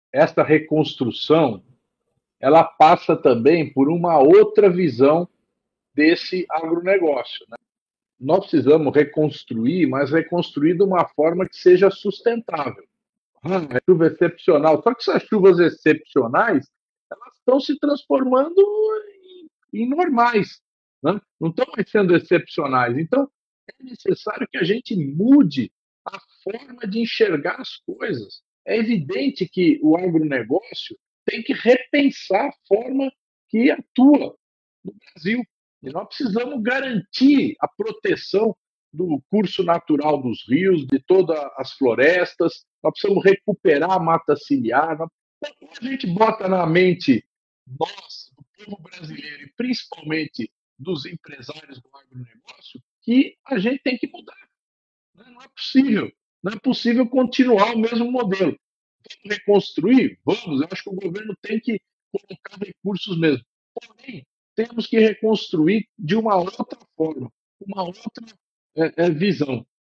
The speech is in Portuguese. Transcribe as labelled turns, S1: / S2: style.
S1: essa reconstrução ela passa também por uma outra visão desse agronegócio. Né? Nós precisamos reconstruir, mas reconstruir de uma forma que seja sustentável. É chuva excepcional. Só que essas chuvas excepcionais elas estão se transformando em normais. Né? Não estão mais sendo excepcionais. Então, é necessário que a gente mude a forma de enxergar as coisas. É evidente que o agronegócio tem que repensar a forma que atua no Brasil. E nós precisamos garantir a proteção do curso natural dos rios, de todas as florestas, nós precisamos recuperar a mata ciliar. A gente bota na mente nós, do povo brasileiro, e principalmente dos empresários do agronegócio, que a gente tem que mudar. Não é possível. Não é possível continuar o mesmo modelo. Vamos reconstruir? Vamos. Eu acho que o governo tem que colocar recursos mesmo. Porém, temos que reconstruir de uma outra forma, uma outra visão.